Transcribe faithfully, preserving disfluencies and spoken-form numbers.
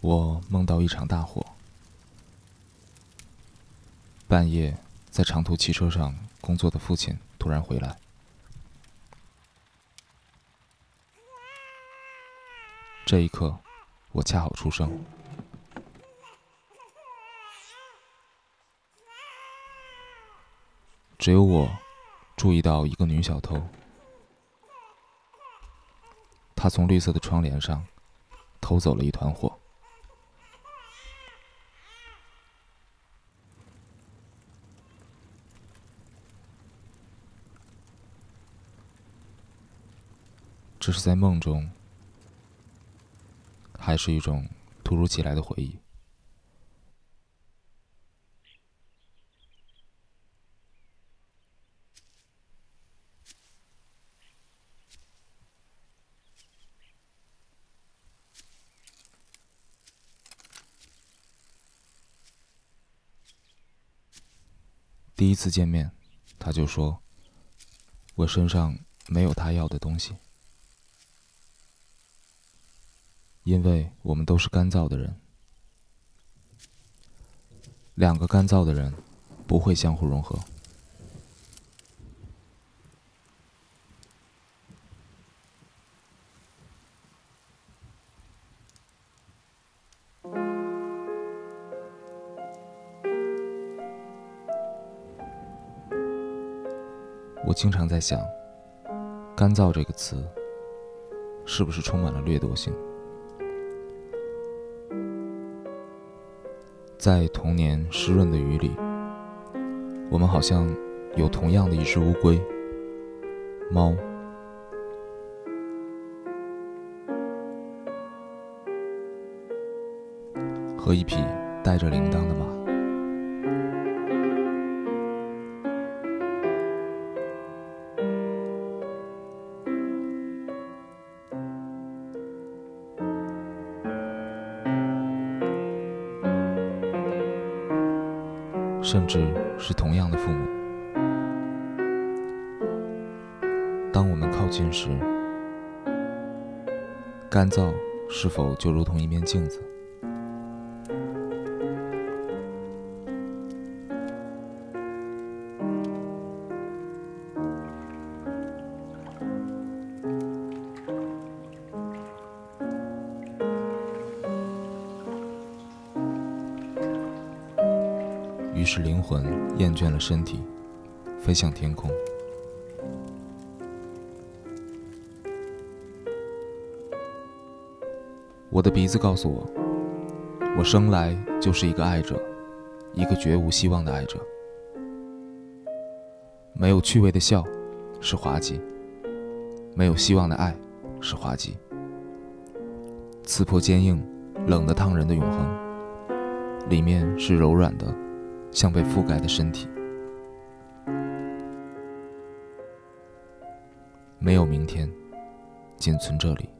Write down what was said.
我梦到一场大火，半夜在长途汽车上工作的父亲突然回来，这一刻我恰好出生。只有我注意到一个女小偷，她从绿色的窗帘上偷走了一团火。这是在梦中，还是一种突如其来的回忆？第一次见面，他就说：“我身上没有他要的东西。”因为我们都是干燥的人，两个干燥的人不会相互融合。我经常在想，干燥这个词是不是充满了掠夺性？在童年湿润的雨里，我们好像有同样的一只乌龟、猫，和一匹带着铃铛的马。甚至是同样的父母。当我们靠近时，干燥是否就如同一面镜子？于是灵魂厌倦了身体，飞向天空。我的鼻子告诉我，我生来就是一个爱者，一个绝无希望的爱者。没有趣味的笑是滑稽，没有希望的爱是滑稽。刺破坚硬、冷得烫人的永恒，里面是柔软的像被覆盖的身体。没有明天，仅存这里。